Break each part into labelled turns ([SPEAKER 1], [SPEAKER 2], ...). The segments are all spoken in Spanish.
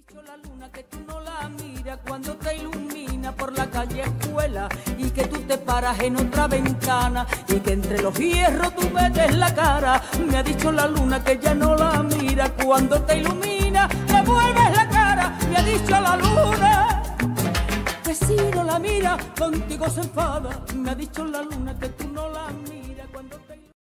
[SPEAKER 1] dicho la luna que tú no la miras cuando te ilumina por la calle escuela y que tú te paras en otra ventana y que entre los hierros tú metes la cara. Me ha dicho la luna que ya no la mira cuando te ilumina, le vuelves la cara. Me ha dicho la luna que si no la mira contigo se enfada. Me ha dicho la luna que tú no la miras cuando te ilumina.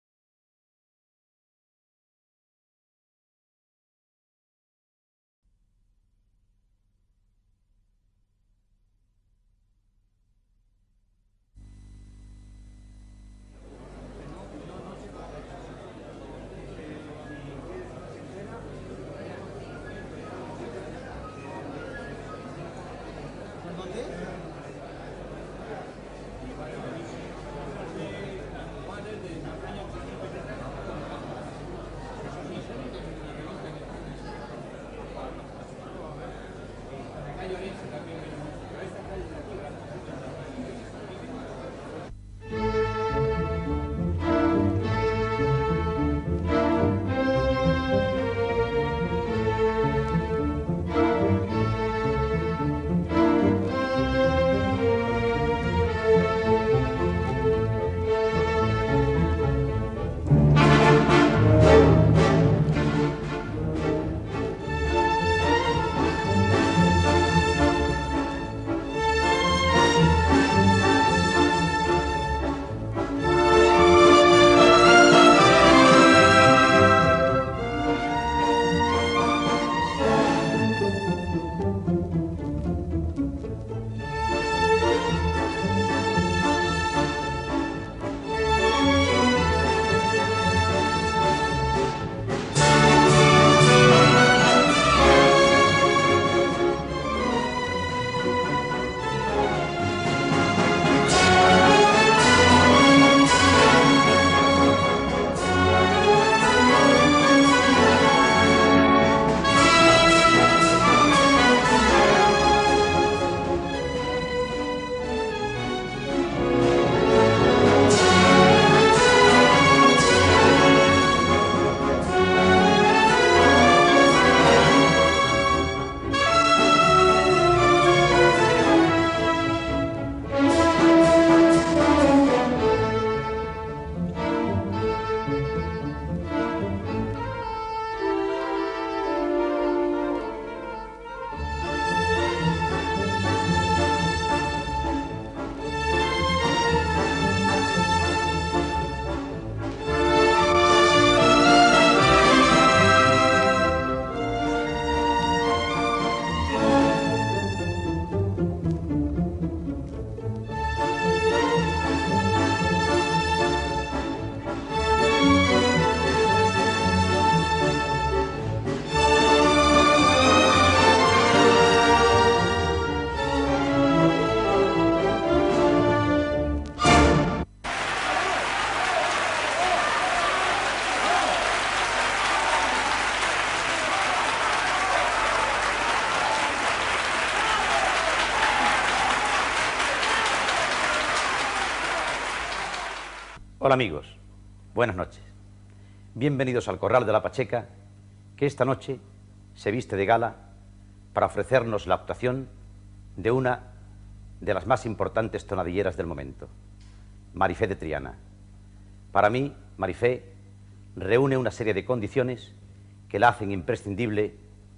[SPEAKER 2] Hola amigos, buenas noches. Bienvenidos al Corral de la Pacheca, que esta noche se viste de gala para ofrecernos la actuación de una de las más importantes tonadilleras del momento, Marifé de Triana. Para mí, Marifé reúne una serie de condiciones que la hacen imprescindible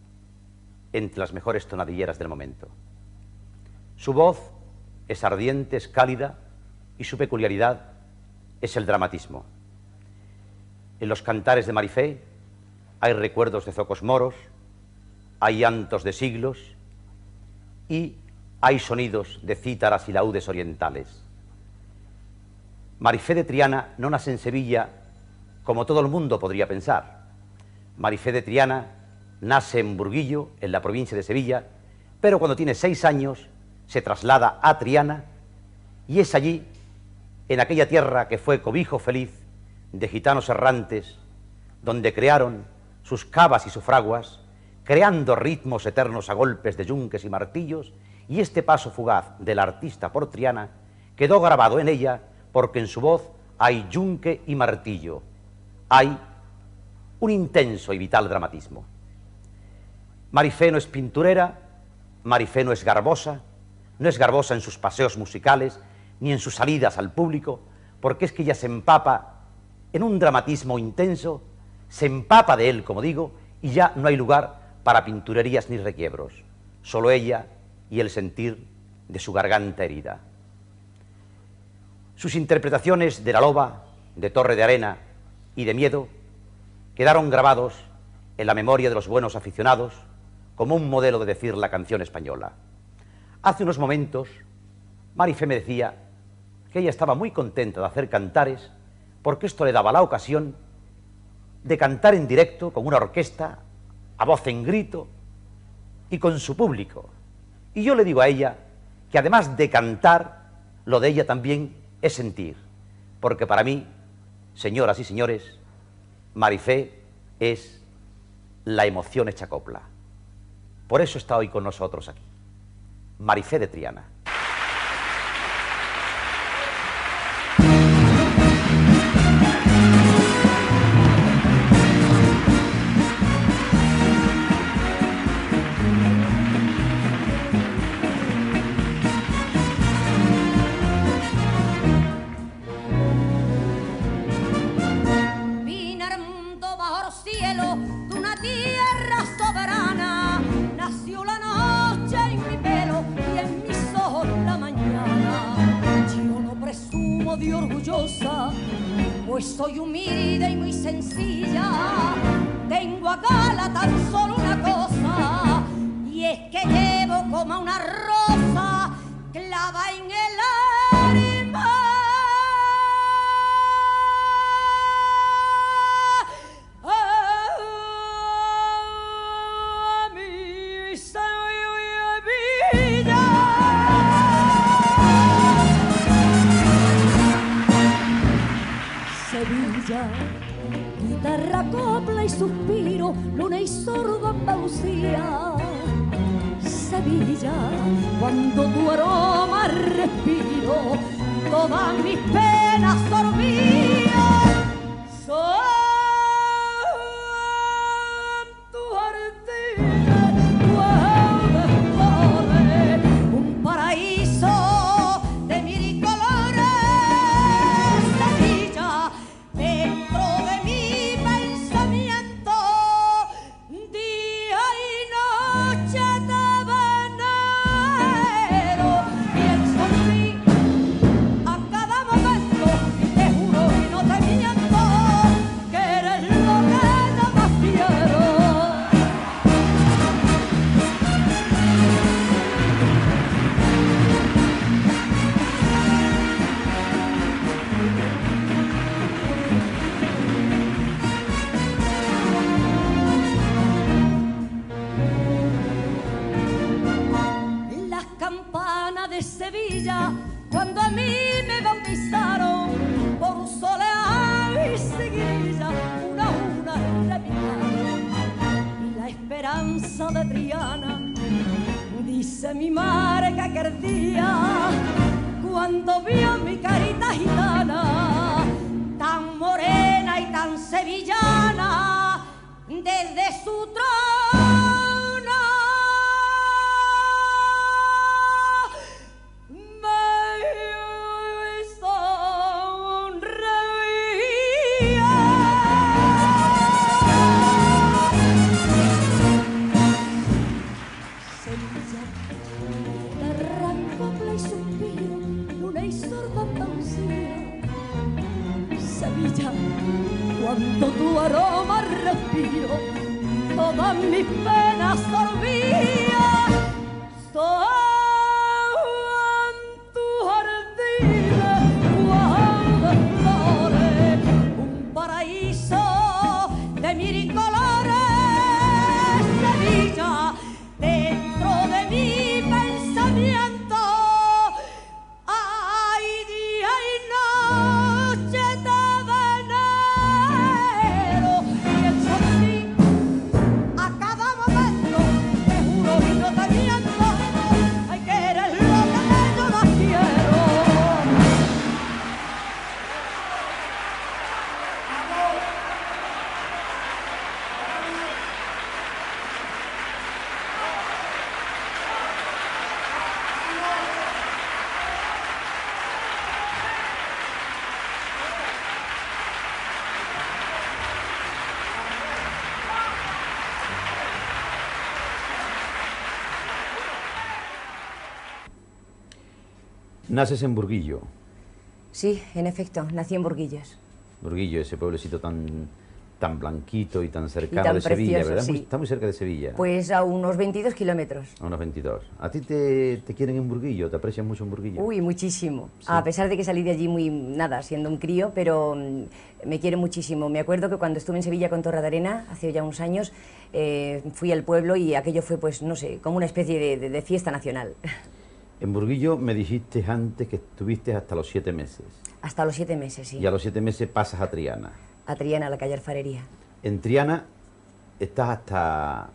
[SPEAKER 2] entre las mejores tonadilleras del momento. Su voz es ardiente, es cálida y su peculiaridad es el dramatismo. En los cantares de Marifé hay recuerdos de zocos moros, hay llantos de siglos y hay sonidos de cítaras y laúdes orientales. Marifé de Triana no nace en Sevilla como todo el mundo podría pensar. Marifé de Triana nace en Burguillo, en la provincia de Sevilla, pero cuando tiene 6 años se traslada a Triana y es allí, en aquella tierra que fue cobijo feliz de gitanos errantes, donde crearon sus cavas y sus fraguas, creando ritmos eternos a golpes de yunques y martillos, y este paso fugaz del artista por Triana quedó grabado en ella porque en su voz hay yunque y martillo, hay un intenso y vital dramatismo. Marifé no es pinturera, Marifé no es garbosa en sus paseos musicales, ni en sus salidas al público, porque es que ella se empapa en un dramatismo intenso, se empapa de él, como digo, y ya no hay lugar para pinturerías ni requiebros, solo ella y el sentir de su garganta herida. Sus interpretaciones de La Loba, de Torre de Arena y de Miedo quedaron grabados en la memoria de los buenos aficionados como un modelo de decir la canción española. Hace unos momentos, Marifé me decía que ella estaba muy contenta de hacer cantares porque esto le daba la ocasión de cantar en directo con una orquesta, a voz en grito y con su público. Y yo le digo a ella que además de cantar, lo de ella también es sentir, porque para mí, señoras y señores, Marifé es la emoción hecha copla. Por eso está hoy con nosotros aquí, Marifé de Triana.
[SPEAKER 3] Pues soy humilde y muy sencilla, tengo a gala tan solo una cosa, y es que llevo como una rosa clava en el alma. Mi Sevilla. Sevilla, guitarra, copla y suspiro, luna y sordo Andalucía. Sevilla, cuando tu aroma respiro, todas mis penas sorbía. Son tu jardín, de flores, un paraíso de mil colores. Sevilla, dentro de mi pensamiento, día y noche te venero. Pienso en ti a cada momento, te juro y no te miento, que eres lo que más quiero. Las campanas de Sevilla, cuando a mí me bautizaron, por soleá y seguilla, una a una repicaron. Y la esperanza de Triana, dice mi madre que aquel día, cuando vio mi carita gitana, tan morena y tan sevillana, desde su trono me sonreía. Sevilla, guitarra, copla y suspiro, luna y sorda Andalucía. Sevilla, cuando tu aroma respiro, todas mis penas sorbía. Son tu jardín, de flores, un paraíso de mil colores. Sevilla, dentro de mi pensamiento, ay, día y noche te venero. Pienso en ti a cada momento,
[SPEAKER 2] Naces en Burguillo.
[SPEAKER 4] Sí, en efecto, nací en Burguillos.
[SPEAKER 2] Burguillo, ese pueblecito tan blanquito y tan cercano
[SPEAKER 4] tan
[SPEAKER 2] de Sevilla,
[SPEAKER 4] precioso,
[SPEAKER 2] ¿verdad?
[SPEAKER 4] sí.
[SPEAKER 2] Está muy cerca de Sevilla.
[SPEAKER 4] Pues a unos 22 kilómetros.
[SPEAKER 2] A unos 22. ¿A ti te quieren en Burguillo? ¿Te aprecian mucho en Burguillo?
[SPEAKER 4] Uy, muchísimo.
[SPEAKER 2] Sí.
[SPEAKER 4] A pesar de que salí de allí siendo un crío, pero me quiere muchísimo. Me acuerdo que cuando estuve en Sevilla con Torredarena, hace ya unos años, fui al pueblo y aquello fue, pues, no sé, como una especie de fiesta nacional.
[SPEAKER 2] En Burguillo me dijiste antes que estuviste hasta los 7 meses.
[SPEAKER 4] Hasta los 7 meses, sí.
[SPEAKER 2] Y a los 7 meses pasas a Triana.
[SPEAKER 4] A Triana, a la calle Alfarería.
[SPEAKER 2] En Triana estás ¿hasta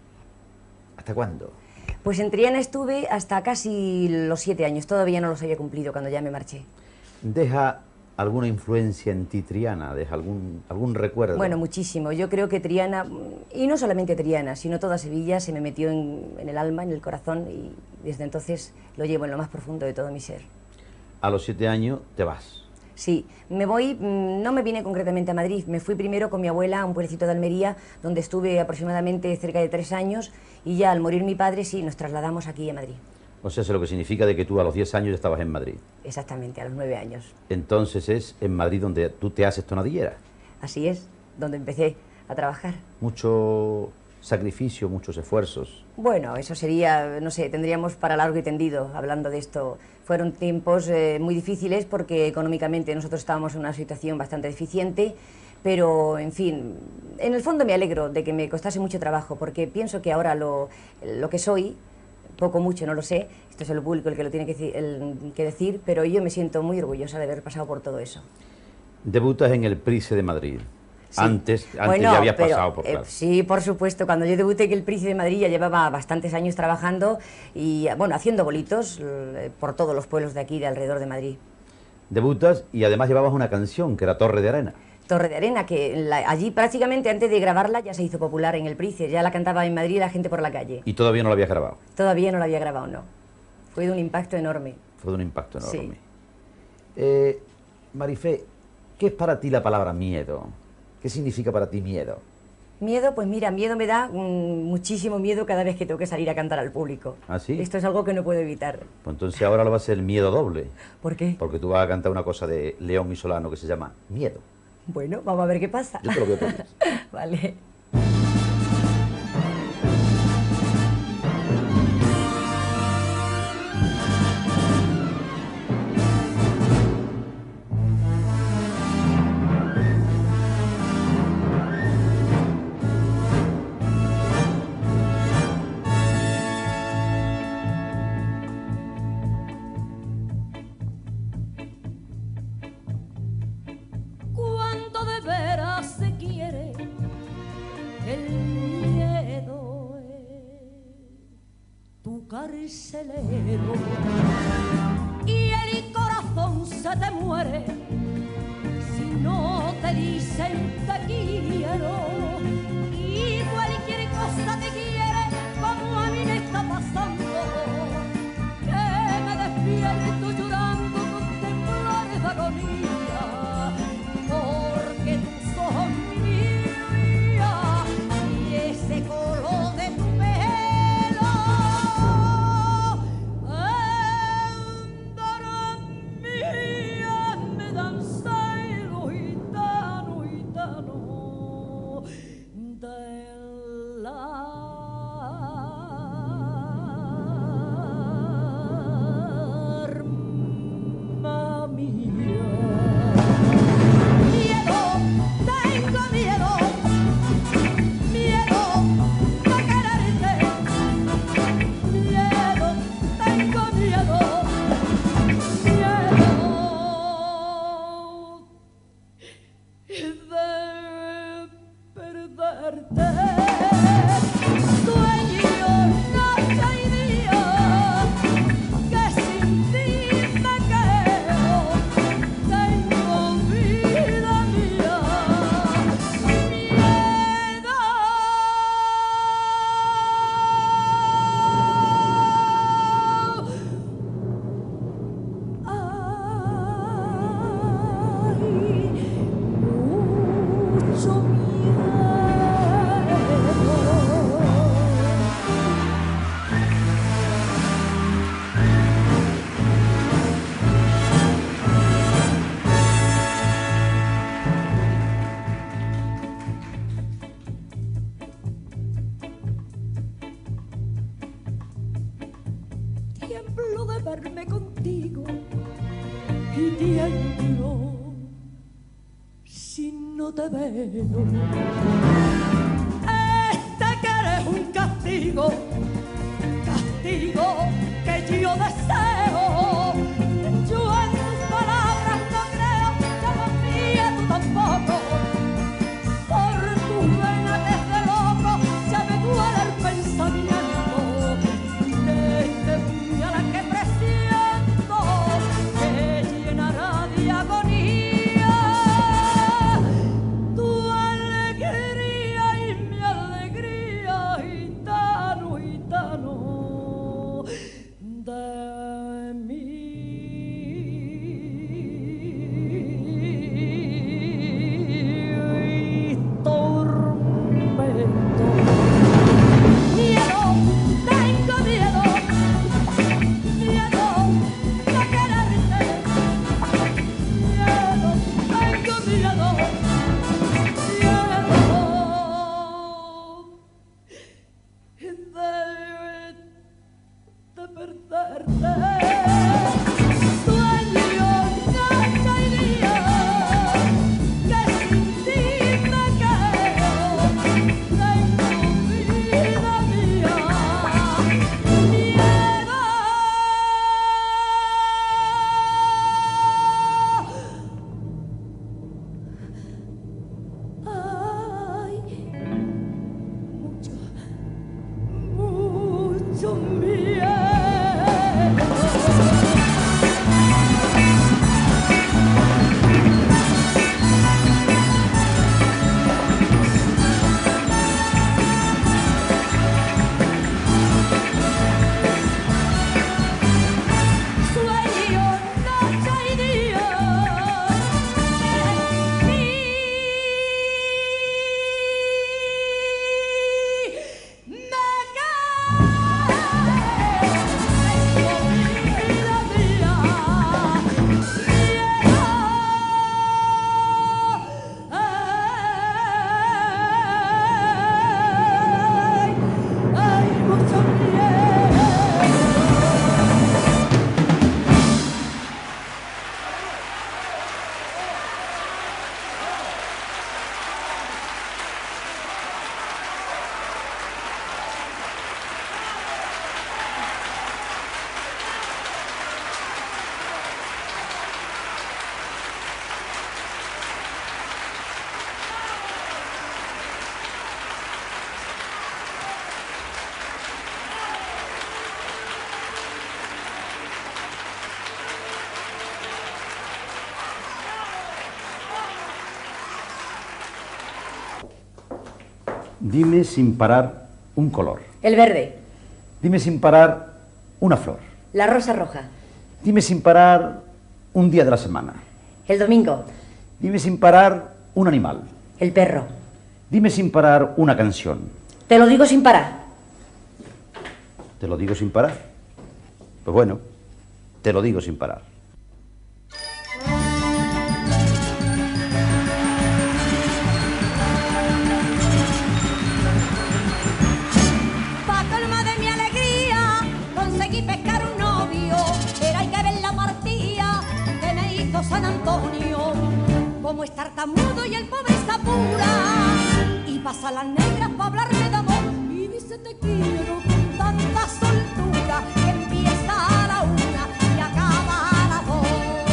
[SPEAKER 2] cuándo?
[SPEAKER 4] Pues en Triana estuve hasta casi los 7 años. Todavía no los había cumplido cuando ya me marché.
[SPEAKER 2] ¿Deja alguna influencia en ti Triana? ¿Deja algún recuerdo?
[SPEAKER 4] Bueno, muchísimo. Yo creo que Triana, y no solamente Triana, sino toda Sevilla, se me metió en el alma, en el corazón, y desde entonces lo llevo en lo más profundo de todo mi ser.
[SPEAKER 2] A los 7 años te vas.
[SPEAKER 4] Sí, me voy, no me vine concretamente a Madrid, me fui primero con mi abuela a un pueblecito de Almería, donde estuve aproximadamente cerca de 3 años, y ya al morir mi padre, sí, nos trasladamos aquí a Madrid.
[SPEAKER 2] O sea, eso es lo que significa de que tú a los 10 años ya estabas en Madrid.
[SPEAKER 4] Exactamente, a los 9 años.
[SPEAKER 2] Entonces es en Madrid donde tú te haces tonadillera.
[SPEAKER 4] Así es, donde empecé a trabajar.
[SPEAKER 2] Mucho sacrificio, muchos esfuerzos.
[SPEAKER 4] Bueno, eso sería, no sé, tendríamos para largo y tendido hablando de esto. Fueron tiempos muy difíciles porque económicamente nosotros estábamos en una situación bastante deficiente, pero, en fin, en el fondo me alegro de que me costase mucho trabajo, porque pienso que ahora lo que soy, poco mucho, no lo sé, esto es el público el que lo tiene que decir, pero yo me siento muy orgullosa de haber pasado por todo eso.
[SPEAKER 2] Debutas en el Price de Madrid.
[SPEAKER 4] Sí.
[SPEAKER 2] Antes
[SPEAKER 4] Bueno,
[SPEAKER 2] ya habías
[SPEAKER 4] pero,
[SPEAKER 2] pasado por clase.
[SPEAKER 4] sí, por supuesto. Cuando yo debuté en el Price de Madrid ya llevaba bastantes años trabajando y, bueno, haciendo bolitos por todos los pueblos de aquí, de alrededor de Madrid.
[SPEAKER 2] Debutas y además llevabas una canción que era Torre de Arena.
[SPEAKER 4] Torre de Arena, que allí prácticamente antes de grabarla ya se hizo popular en el Price. Ya la cantaba en Madrid la gente por la calle.
[SPEAKER 2] Y todavía no la habías grabado.
[SPEAKER 4] Todavía no la había grabado, no. Fue de un impacto enorme.
[SPEAKER 2] Fue de un impacto enorme.
[SPEAKER 4] Sí.
[SPEAKER 2] Marifé, ¿qué es para ti la palabra miedo? ¿Qué significa para ti miedo?
[SPEAKER 4] Miedo, pues mira, miedo me da muchísimo miedo cada vez que tengo que salir a cantar al público.
[SPEAKER 2] ¿Ah, sí?
[SPEAKER 4] Esto es algo que no puedo evitar.
[SPEAKER 2] Pues entonces ahora lo va a ser miedo doble.
[SPEAKER 4] ¿Por qué?
[SPEAKER 2] Porque tú vas a cantar una cosa de León y Solano que se llama Miedo.
[SPEAKER 4] Bueno, vamos a ver qué pasa.
[SPEAKER 2] Yo te lo voy a poner.
[SPEAKER 4] Vale.
[SPEAKER 3] Cuando de veras se quiere, el miedo es tu carcelero y el corazón se te muere si no te dicen te quiero, y cualquier cosa te quiere como a mí me está pasando, que me despierto llorando contemplar esa agonía, porque tus ojos mi vida y ese color de tu pelo mía me dan celo gitano, gitano,
[SPEAKER 1] tiemblo de verme contigo y tiemblo si no te veo. Este que eres un castigo, castigo que yo deseo. Yo en tus palabras no creo, yo no confío, tú tampoco. Por tus venas desde loco ya me duele el pensamiento de este puñal que presiento que llenará de agonía tu alegría y mi alegría, gitano, gitano de mí. Tormento. Miedo, tengo miedo, miedo de quererte. Miedo, tengo miedo, miedo de perderte. Sueño noche y día que sin ti me quedo. Tengo vida mía, miedo. Ay, mucho, mucho miedo. Sueño noche y día en mí me quedo. Vida mía, miedo. Ay, mucho miedo.
[SPEAKER 2] Dime sin parar un color.
[SPEAKER 4] El verde,
[SPEAKER 2] Dime sin parar una flor.
[SPEAKER 4] la rosa roja,
[SPEAKER 2] Dime sin parar un día de la semana.
[SPEAKER 4] el domingo,
[SPEAKER 2] Dime sin parar un animal.
[SPEAKER 4] el perro.
[SPEAKER 2] Dime sin parar una canción.
[SPEAKER 4] Te lo digo sin parar.
[SPEAKER 2] ¿Te lo digo sin parar? Pues bueno, te lo digo sin parar.
[SPEAKER 3] Pa' colmo de mi alegría, conseguí pescar un novio. Pero hay que ver la partida que me hizo San Antonio. Como es tartamudo y el pobre se apura y pasa las negras pa' hablarme de amor. Y dice te quiero con tanta soltura que empieza a la 1 y acaba a las 2.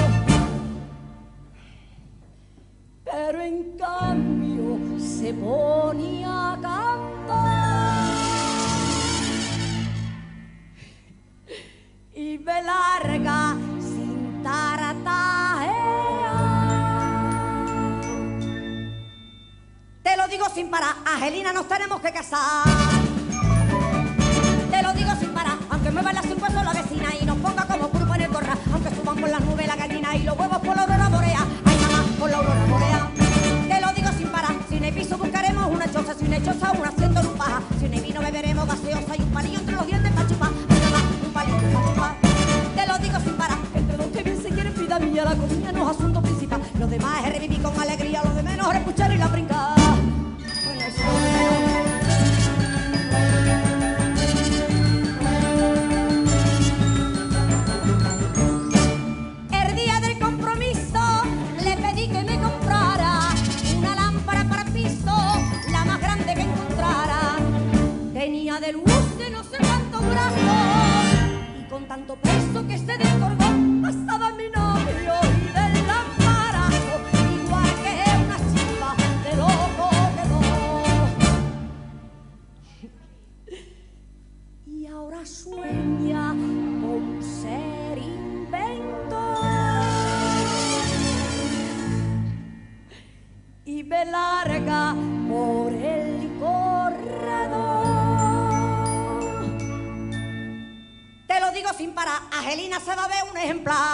[SPEAKER 3] Pero en cambio se pone a cantar y me larga sin taratajear. Te lo digo sin parar, Angelina, nos tenemos que casar. Te lo digo sin parar, aunque me baila sin hueso la vecina y nos ponga como pulpo en el corral, aunque suban por las nubes la gallina y los huevos por la aurora borea. Ay, mamá, por la aurora borea. Te lo digo sin parar, si no hay piso buscaremos una choza, si no hay choza un asiento en un paja, si no hay vino beberemos gaseosa y un palillo entre los dientes para chupar. Ay, mamá, un palillo para chupar. Te lo digo sin parar, entre los que bien se quieren vida mía, la cocina no es asunto principal. Los demás es revivir con alegría, los de menos es escuchar y la brincar. Bueno, eso es lo de menos. ahora sueña con ser inventor y me larga por el corredor. Te lo digo sin parar, Angelina se va a ver un ejemplar.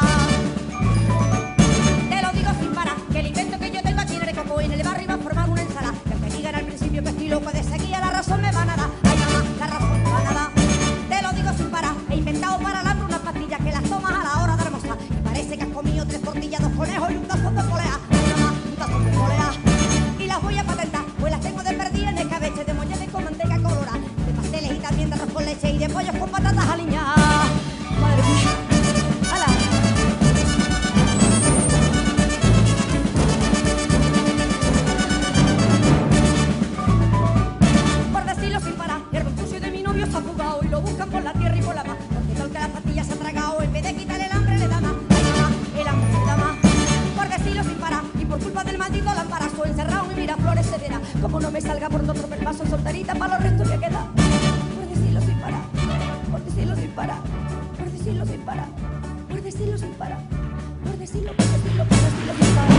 [SPEAKER 3] Te lo digo sin parar, que el invento que yo tengo aquí en el coco y en el barrio iba a formar una ensalada. Que aunque digan al principio que estoy loco de seguir, la razón me van a dar. Ay, mamá, la razón me van a dar. Te lo digo sin parar, he inventado para el hambre unas pastillas que las tomas a la hora de almorzar. Y parece que has comido 3 tortillas, 2 conejos y un tazón de polea. Ay, mamá, un tazón de polea. Y las voy a patentar, pues las tengo de perdida en escabeche, de mollete con manteca colorada, de pasteles y también de arroz con leche y de pollos con patatas aliñadas. Madre mía. ¡Hala! Por decirlo sin parar, el refugio de mi novio está jugado y lo buscan por la tierra y por la mar. Porque tal que la pastilla se ha tragado, en vez de quitar el hambre le da más. Ay, mamá, el hambre le da más. Por decirlo sin parar, y por culpa del maldito lamparazo encerrado en Miraflores se verá. Como no me salga por otro paso solterita para los restos que queda. Por decirlo sin parar, por decirlo sin parar, por decirlo sin parar, por decirlo sin parar, por decirlo sin parar.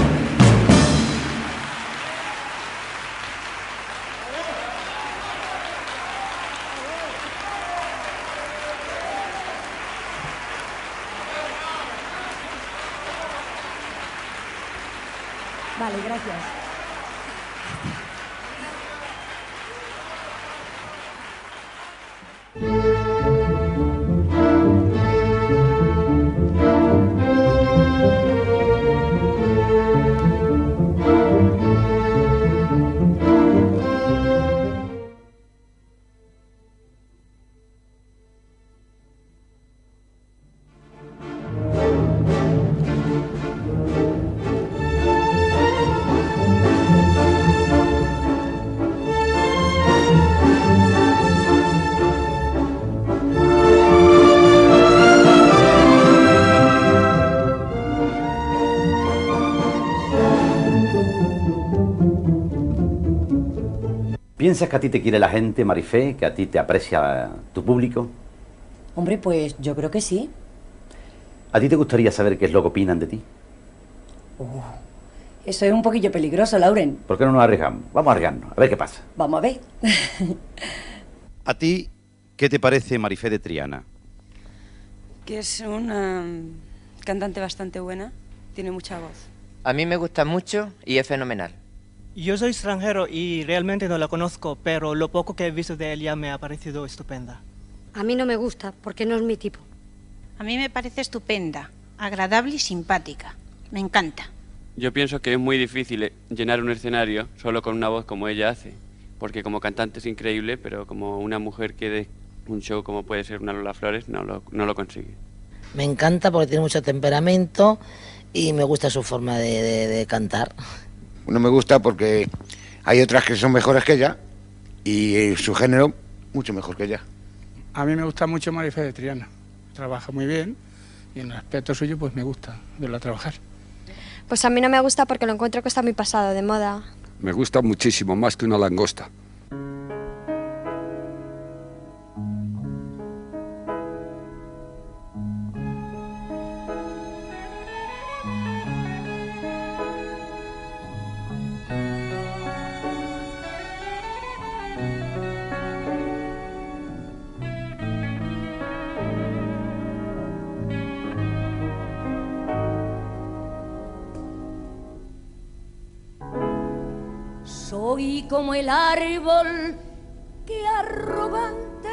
[SPEAKER 3] Vale, gracias.
[SPEAKER 2] ¿Piensas que a ti te quiere la gente, Marifé? ¿Que a ti te aprecia tu público?
[SPEAKER 4] Hombre, pues yo creo que sí.
[SPEAKER 2] ¿A ti te gustaría saber qué es lo que opinan de ti?
[SPEAKER 4] Eso es un poquillo peligroso, Lauren.
[SPEAKER 2] ¿Por qué no nos arriesgamos? Vamos a arriesgarnos, a ver qué pasa.
[SPEAKER 4] Vamos a ver.
[SPEAKER 2] ¿A ti qué te parece Marifé de Triana?
[SPEAKER 5] Que es una cantante bastante buena, tiene mucha voz.
[SPEAKER 6] A mí me gusta mucho y es fenomenal.
[SPEAKER 7] Yo soy extranjero y realmente no la conozco, pero lo poco que he visto de ella me ha parecido estupenda.
[SPEAKER 8] A mí no me gusta, porque no es mi tipo.
[SPEAKER 9] A mí me parece estupenda, agradable y simpática. Me encanta.
[SPEAKER 10] Yo pienso que es muy difícil llenar un escenario solo con una voz como ella hace, porque como cantante es increíble, pero como una mujer que dé un show como puede ser una Lola Flores, no lo consigue.
[SPEAKER 11] Me encanta porque tiene mucho temperamento y me gusta su forma de cantar.
[SPEAKER 12] No me gusta porque hay otras que son mejores que ella y su género mucho mejor que ella.
[SPEAKER 13] A mí me gusta mucho Marifé de Triana. Trabaja muy bien y en el aspecto suyo pues me gusta verla trabajar.
[SPEAKER 8] Pues a mí no me gusta porque lo encuentro que está muy pasado de moda.
[SPEAKER 14] Me gusta muchísimo, más que una langosta.
[SPEAKER 3] Soy como el árbol que arrogante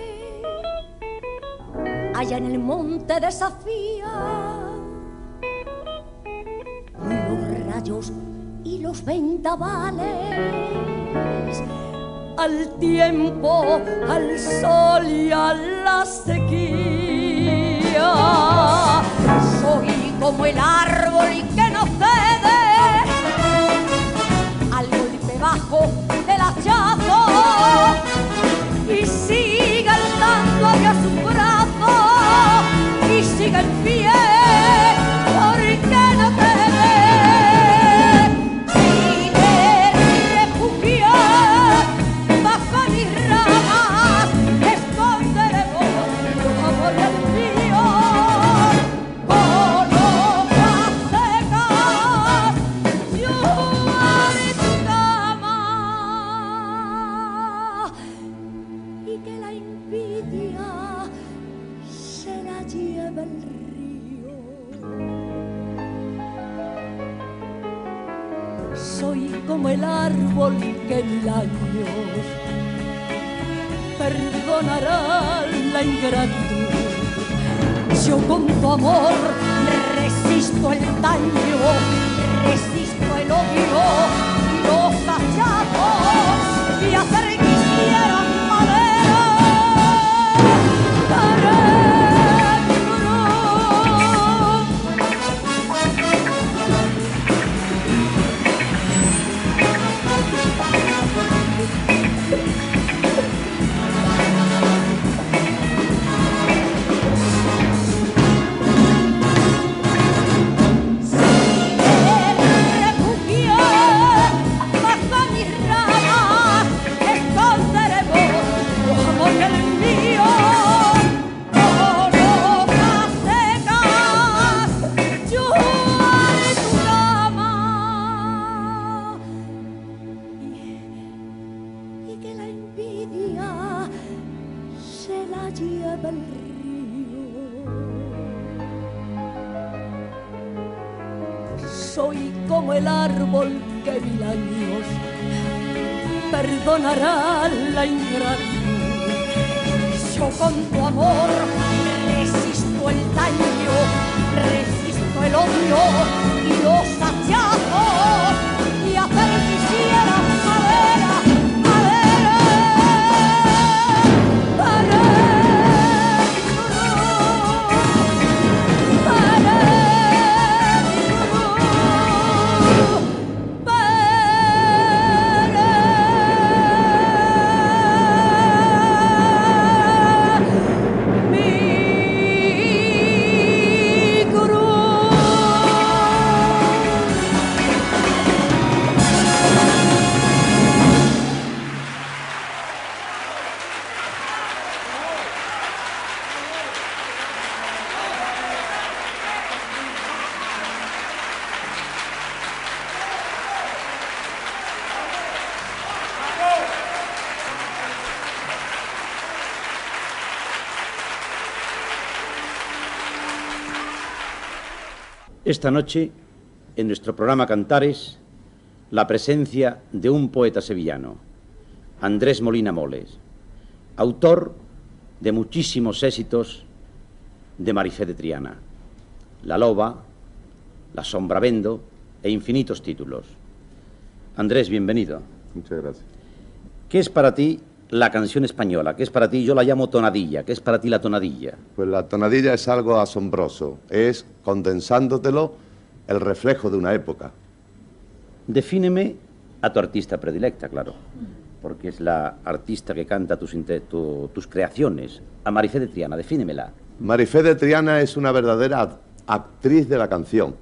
[SPEAKER 3] allá en el monte desafía los rayos y los vendavales, al tiempo, al sol y a la sequía. Soy como el árbol que no cede al golpe bajo del hachazo y sigue alzando hacia su brazo y sigue en pie porque no te ve. Si te refugias bajo mis ramas, esconderé lleva el río. Soy como el árbol que 1000 años perdonará la ingratitud. Yo con tu amor resisto el daño, resisto el odio y los hachazos y hacer quisiera madera para mi soy como el árbol que 1000 años perdonará la ingratitud. Yo con tu amor resisto el daño, resisto el odio y los hachazos y hacer quisiera madera, madera, para
[SPEAKER 2] Esta noche, en nuestro programa Cantares, la presencia de un poeta sevillano, Andrés Molina Moles, autor de muchísimos éxitos de Marifé de Triana, La Loba, La Sombravendo e infinitos títulos. Andrés, bienvenido.
[SPEAKER 15] Muchas gracias.
[SPEAKER 2] ¿Qué es para ti la canción española? ¿Qué es para ti? Yo la llamo tonadilla. ¿Qué es para ti la tonadilla?
[SPEAKER 15] Pues la tonadilla es algo asombroso. Es, condensándotelo, el reflejo de una época.
[SPEAKER 2] Defíneme a tu artista predilecta, claro, porque es la artista que canta tus creaciones. A Marifé de Triana, defínemela.
[SPEAKER 15] Marifé de Triana es una verdadera actriz de la canción.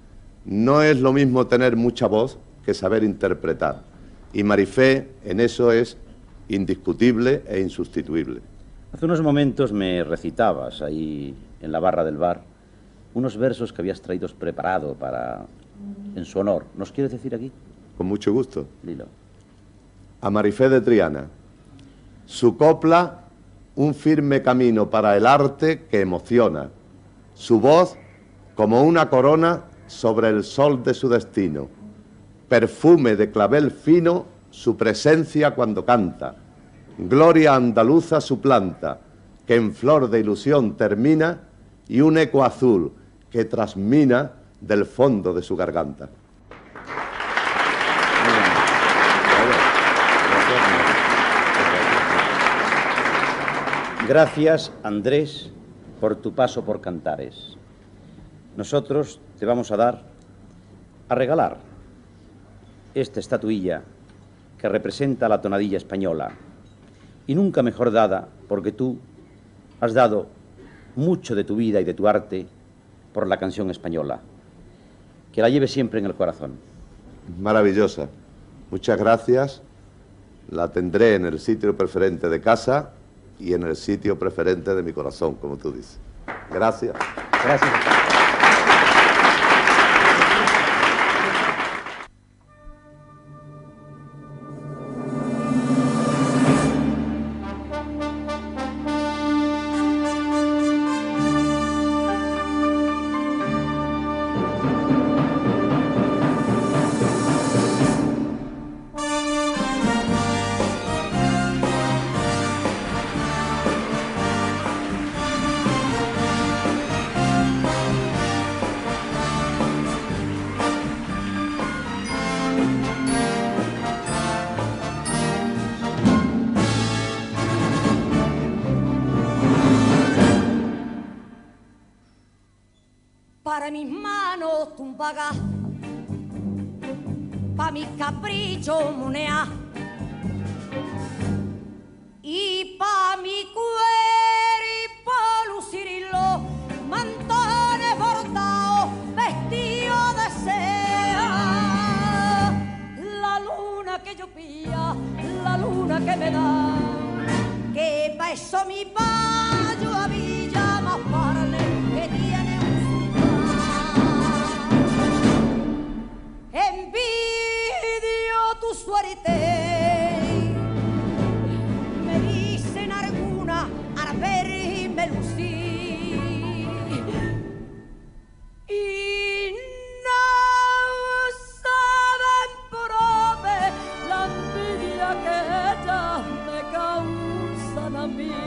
[SPEAKER 15] No es lo mismo tener mucha voz que saber interpretar. Y Marifé en eso es indiscutible e insustituible.
[SPEAKER 2] Hace unos momentos me recitabas ahí en la barra del bar unos versos que habías traído preparado en su honor. ¿Nos quieres decir aquí?
[SPEAKER 15] Con mucho gusto.
[SPEAKER 2] Dilo.
[SPEAKER 15] A Marifé de Triana. Su copla, un firme camino para el arte que emociona. Su voz, como una corona sobre el sol de su destino. Perfume de clavel fino, su presencia cuando canta. Gloria andaluza su planta, que en flor de ilusión termina, y un eco azul que trasmina del fondo de su garganta.
[SPEAKER 2] Gracias, Andrés, por tu paso por Cantares. Nosotros te vamos a regalar esta estatuilla que representa la tonadilla española, y nunca mejor dada, porque tú has dado mucho de tu vida y de tu arte por la canción española. Que la lleves siempre en el corazón.
[SPEAKER 15] Maravillosa. Muchas gracias. La tendré en el sitio preferente de casa y en el sitio preferente de mi corazón, como tú dices. Gracias.
[SPEAKER 2] Gracias.
[SPEAKER 3] sobre mis manos tú pagas, pa' mis caprichos monea, y pa' mi cuerpo lucirlo, mantones bordados, vestidos de seda. La luna que yo pilla, la luna que me da, que pa' eso mi payo a Villa más parle que tiene un sultán. Envidio tu suerte, me dicen alguna al verme lucir, y no saben prove la envidia que ellas me causan a mí.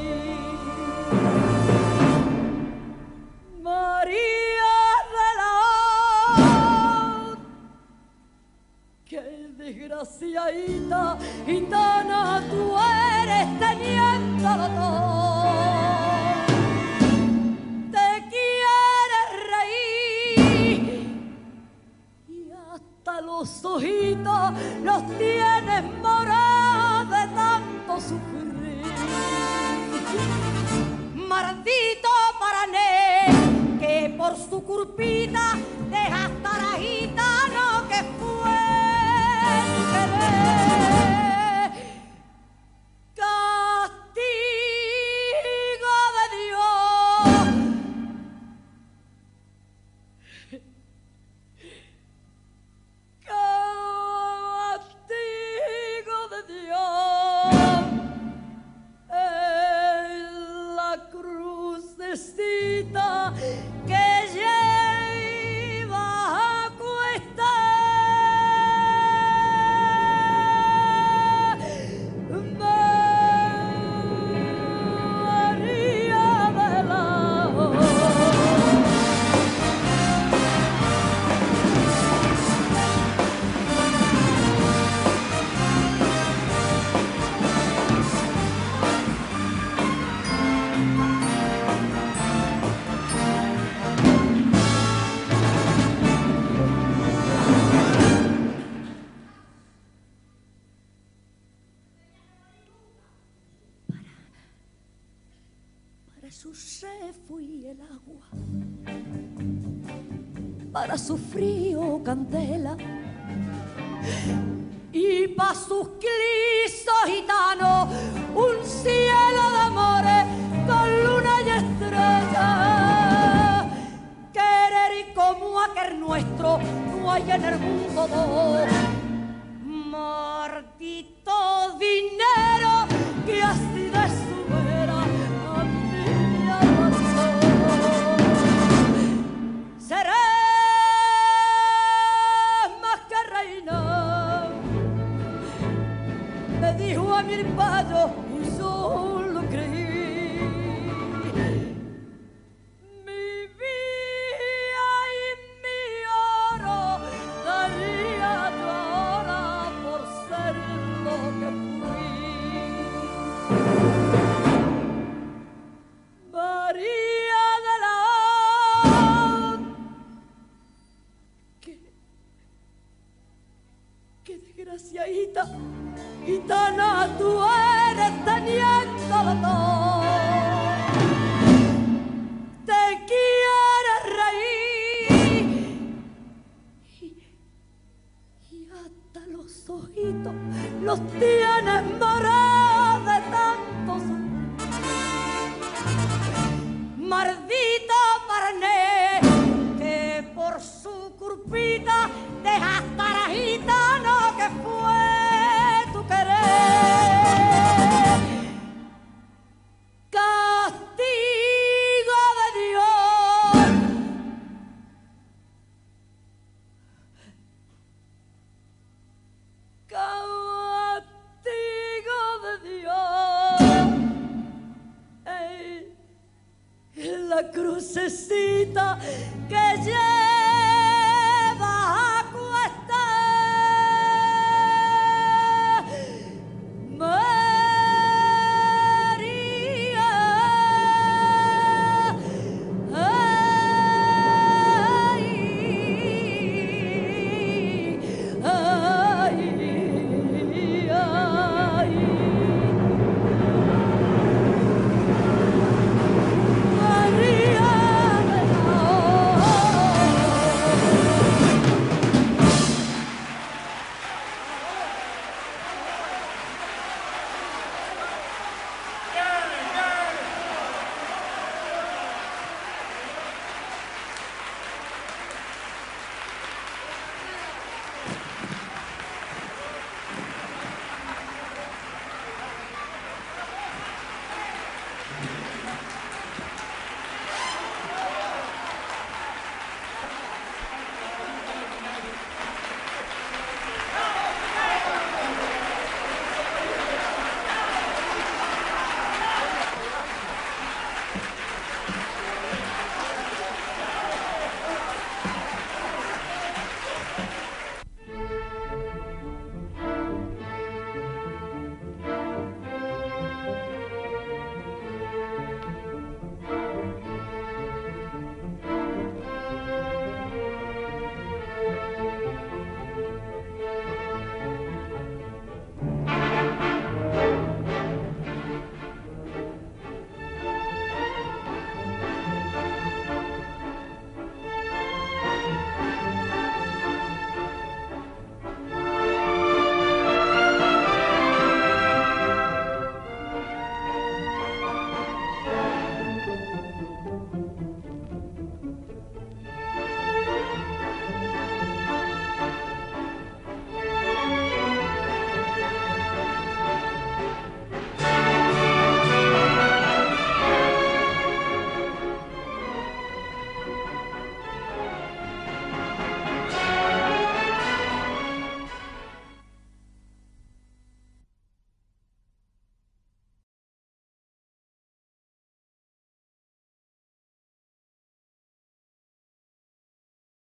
[SPEAKER 3] María de la O, qué desgraciadita, gitana tú eres teniéndolo todo. Te quieres reír y hasta los ojitos los tienes morados de tanto sufrir. Maldito parané, que por su curpita dejaste a la gitana que fue tu querer. Castigo de Dios, castigo de Dios, en la crucecita que lleva a cuestas. María de la O. Para su sed fui el agua, para su frío candela, y para sus clisos gitanos un cielo de amores con luna y estrella. Querer y como aquel nuestro no hay en el mundo dos. Maldito dinero que así de su vera a mí me arrasó. Seré más que reina, me dijo a mi payo y yo lo creí. Mi vida y mi oro daría yo ahora por ser lo que fui. María de la O, qué desgraciadita, gitana tú eres teniéndolo todo. Te quieres reír y hasta los ojitos los tienes morados de tanto sufrir. Maldito parné, que por su curpita dejaste a la gitana que fue tu querer. Castigo de Dios, castigo de Dios, en la crucecita que lleva